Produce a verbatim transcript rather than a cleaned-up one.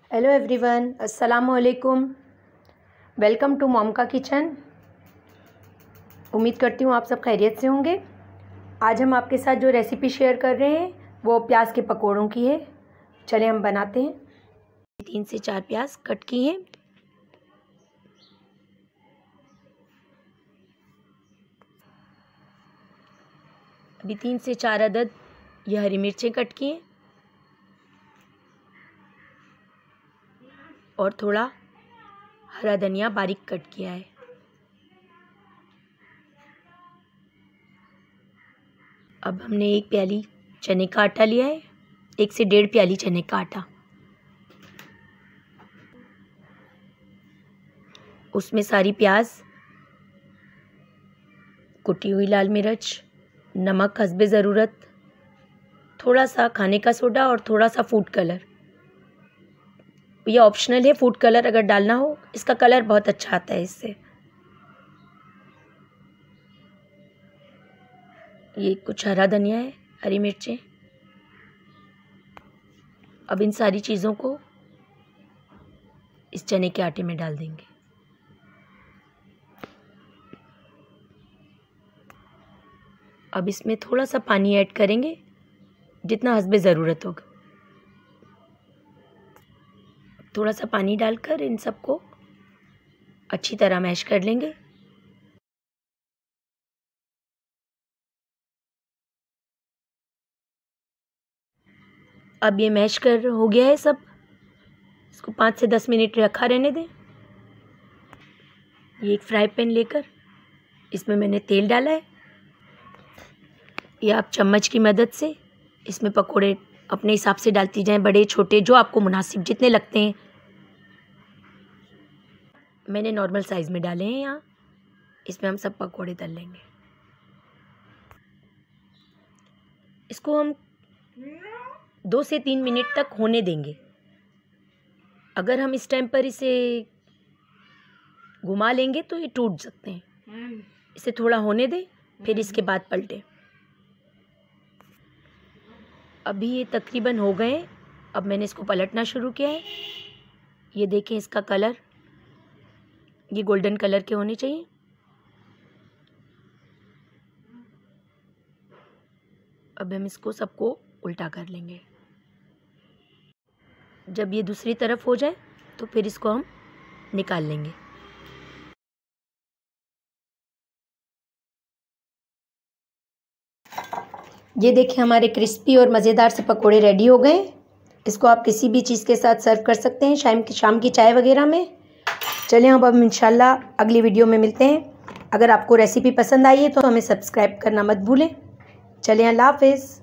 Hello everyone, अस्सलाम वालेकुम। Welcome to mom का किचन। उम्मीद करती हूँ आप सब खैरियत से होंगे। आज हम आपके साथ जो रेसिपी शेयर कर रहे हैं वो प्याज के पकोड़ों की है। चले हम बनाते हैं। तीन से चार प्याज कट की हैं। अभी तीन से चार अदद ये हरी मिर्चें कट की हैं और थोड़ा हरा धनिया बारीक कट किया है। अब हमने एक प्याली चने का आटा लिया है, एक से डेढ़ प्याली चने का आटा। उसमें सारी प्याज, कुटी हुई लाल मिर्च, नमक हस्बे ज़रूरत, थोड़ा सा खाने का सोडा और थोड़ा सा फूड कलर। ये ऑप्शनल है, फूड कलर अगर डालना हो, इसका कलर बहुत अच्छा आता है इससे। ये कुछ हरा धनिया है, हरी मिर्चें। अब इन सारी चीज़ों को इस चने के आटे में डाल देंगे। अब इसमें थोड़ा सा पानी ऐड करेंगे, जितना हस्बे ज़रूरत होगा। थोड़ा सा पानी डालकर इन सबको अच्छी तरह मैश कर लेंगे। अब ये मैश कर हो गया है सब। इसको पाँच से दस मिनट रखा रहने दें। ये एक फ्राई पैन लेकर इसमें मैंने तेल डाला है। या आप चम्मच की मदद से इसमें पकोड़े अपने हिसाब से डालती जाएं, बड़े छोटे जो आपको मुनासिब जितने लगते हैं। मैंने नॉर्मल साइज़ में डाले हैं यहाँ। इसमें हम सब पकोड़े तल लेंगे। इसको हम दो से तीन मिनट तक होने देंगे। अगर हम इस टाइम पर इसे घुमा लेंगे तो ये टूट सकते हैं। इसे थोड़ा होने दें, फिर इसके बाद पलटें। अभी ये तकरीबन हो गए। अब मैंने इसको पलटना शुरू किया है। ये देखें, इसका कलर ये गोल्डन कलर के होने चाहिए। अब हम इसको सबको उल्टा कर लेंगे। जब ये दूसरी तरफ हो जाए तो फिर इसको हम निकाल लेंगे। ये देखिए, हमारे क्रिस्पी और मज़ेदार से पकोड़े रेडी हो गए। इसको आप किसी भी चीज़ के साथ सर्व कर सकते हैं, शाम की शाम की चाय वगैरह में। चलिए अब हम इंशाल्लाह अगली वीडियो में मिलते हैं। अगर आपको रेसिपी पसंद आई है तो हमें सब्सक्राइब करना मत भूलें। चलिए, अल्लाह हाफ़िज़।